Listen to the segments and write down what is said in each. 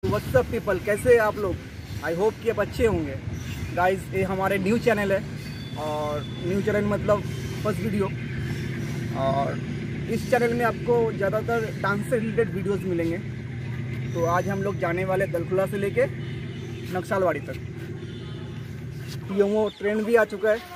WhatsApp people, कैसे हैं आप लोग? आई होप कि आप अच्छे होंगे। गाइस, ये हमारे न्यू चैनल है और न्यू चैनल मतलब फर्स्ट वीडियो। और इस चैनल में आपको ज़्यादातर डांस से रिलेटेड वीडियोस मिलेंगे। तो आज हम लोग जाने वाले दलखोला से लेके नक्सलबाड़ी तक। वो ट्रेन भी आ चुका है।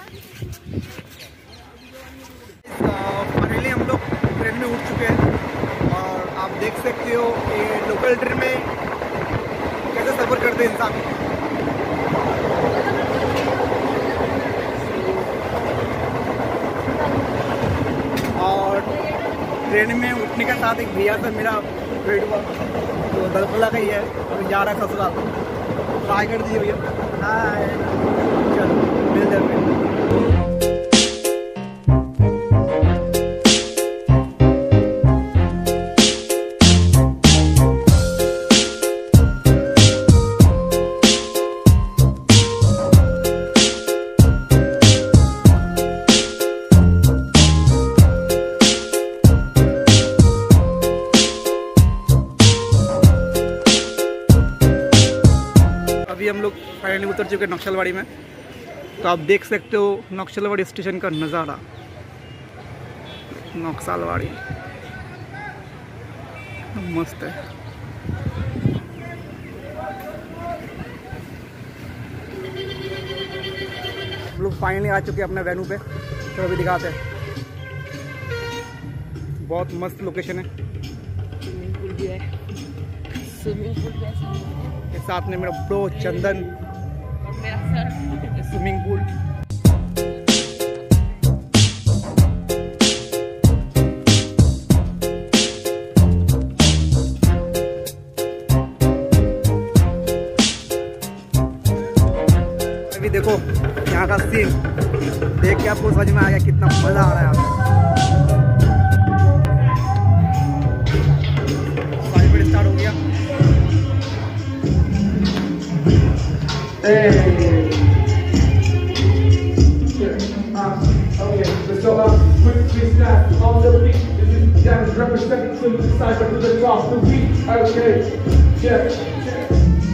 फाइनली हम लोग ट्रेन में उठ चुके हैं और आप देख सकते हो कि लोकल ट्रेन में कैसे सफ़र करते हैं इंसान। और ट्रेन में उठने के साथ एक भैया से मेरा भेंट हुआ, तो दलखोला का ही है, तो जा रहा है ससुराल। ट्राई कर दीजिए भैया। हाय, चलो मिलते हैं। अभी हम लोग फाइनली उतर चुके हैं नक्सलबाड़ी में। तो आप देख सकते हो नक्सलबाड़ी स्टेशन का नज़ारा। नक्सलबाड़ी मस्त है। हम लोग फाइनली आ चुके हैं अपने वेन्यू पे। तो अभी दिखाते हैं। बहुत मस्त लोकेशन है। स्विमिंग पूल भी है। स्विमिंग पूल भी है। के साथ में मेरा ब्रो चंदन और मेरा सर स्विमिंग पूल। अभी देखो यहाँ का सीन देख के आपको समझ में आ गया कितना मजा आ रहा है। यहाँ पे स्टार्ट हो गया। Hey. Okay, let's go up. Quickly snap on the beat. This is Jams representing to the side, but to the drop the beat. Okay, check, check.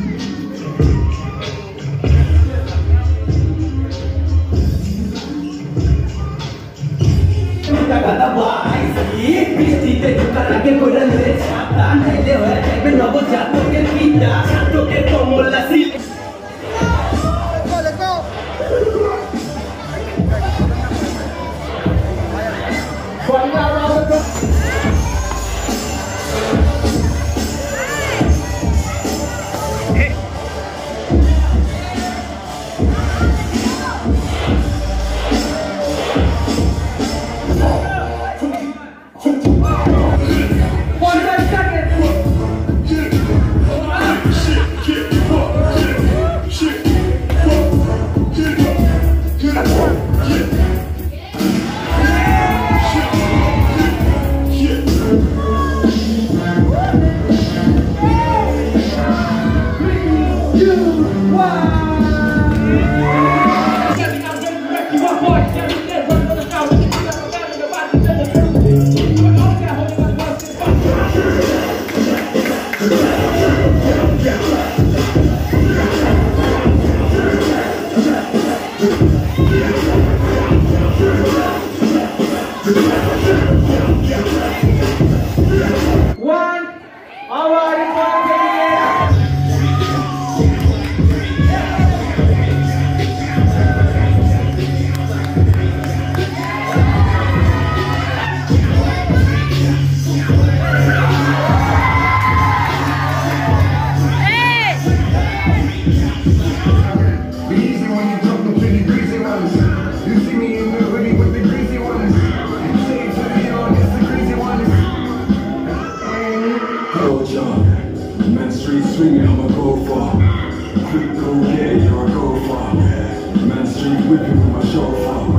Swinging, I'ma go far. Quick, go get it, you're a go far. Man, street whipping with my chauffeur.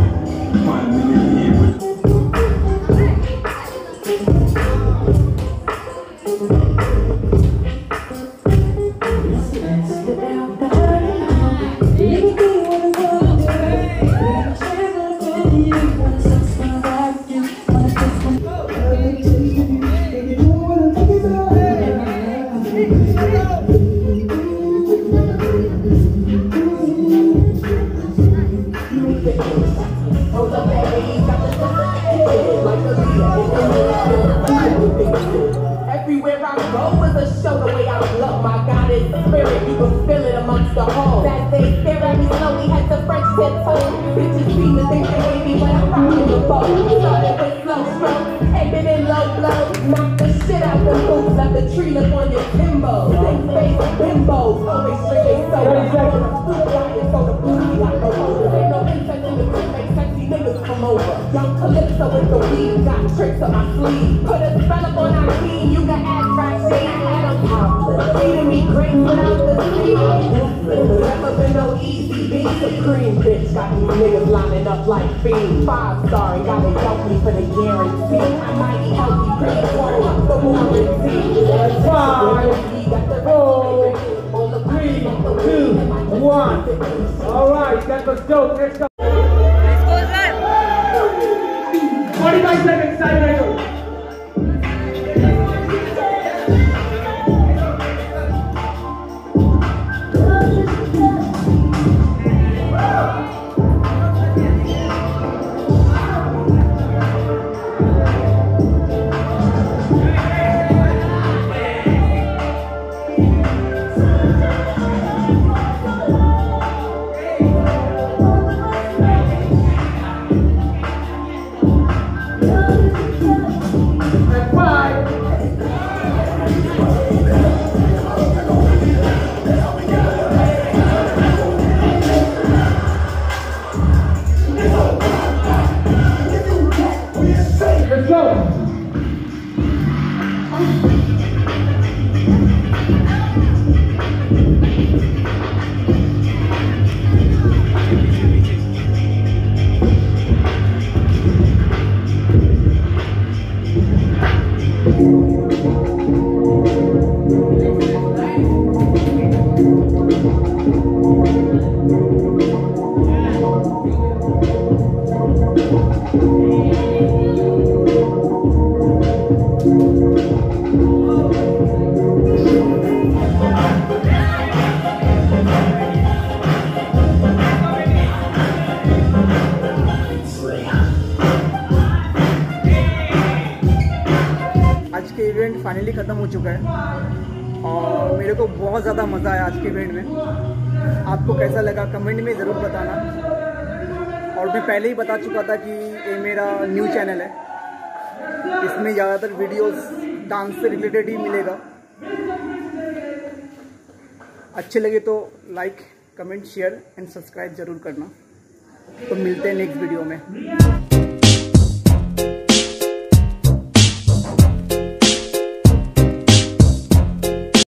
5 million here with. Look, my God is spirit, you can feel it amongst the whole. As they stare at me slowly, had the French tiptoe. Bitches seem to think they hate me, but I'm rocking the boat. Started with slow strokes, ended in low blows. Knock the shit out the boots, let the tree look on your timbo. Same face, bimbos, always drinking soda. So the booty got no holder. Ain't no insect in the crib, make sexy niggas come over. Young Calypso with the weed, got tricks up my sleeve. Put a spell up on our team, you can act right, shade Adam Compton. Feeding me green without the seed. Never been no easy beat. Supreme bitch, got these niggas lining up like fiends. 5-star, and gotta help me for the guarantee. I might be healthy, pretty cool, the warranty. 5, 4, 3, 2, 1. All right, that was dope. Let's go. 45 seconds, tiebreaker. Let's go. आज के event finally ख़त्म हो चुका है और मेरे को बहुत ज़्यादा मज़ा आया आज के इवेंट में। आपको कैसा लगा कमेंट में ज़रूर बताना। और मैं पहले ही बता चुका था कि ये मेरा न्यू चैनल है, इसमें ज़्यादातर वीडियोस डांस से रिलेटेड ही मिलेगा। अच्छे लगे तो like, comment, share and subscribe ज़रूर करना। तो मिलते हैं नेक्स्ट वीडियो में।